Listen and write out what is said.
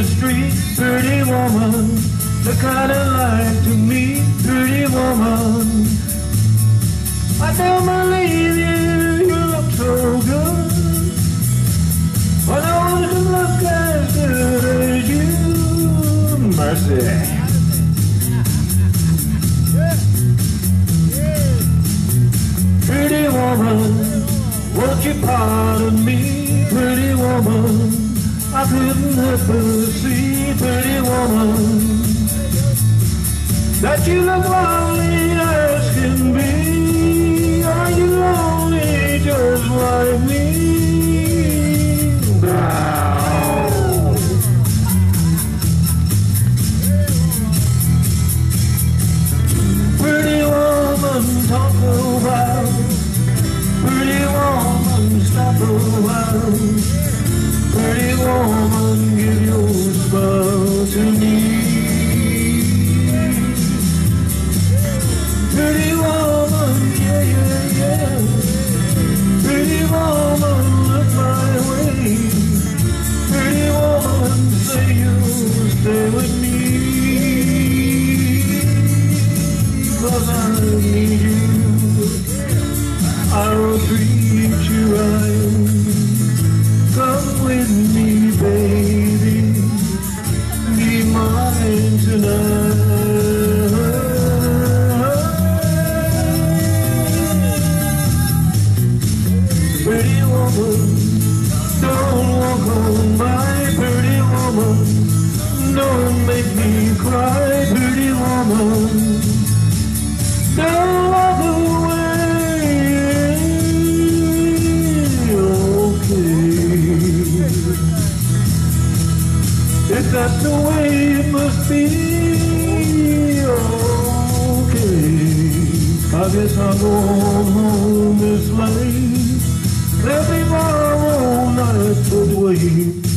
the street, pretty woman, the kind of life to me, pretty woman. I don't believe you look so good. But I want to look as good as you. Mercy. Pretty woman, won't you pardon me, pretty woman? I couldn't help but see, pretty woman, that you look lonely as can be. Are you lonely just like me? Pretty woman, talk a while. Pretty woman, stop a while. Pretty woman, give your spell to me. Pretty woman, yeah, yeah, yeah. Pretty woman, look my way. Pretty woman, say you'll stay with me. 'Cause I need you, I'll treat you right. Come with me, baby, be mine tonight. Pretty woman, don't walk on by. Pretty woman, don't make me cry. Pretty woman, don't walk away. Okay, if that's the way it must be, okay. I guess I'll go home this late. There'll be tomorrow night, but wait.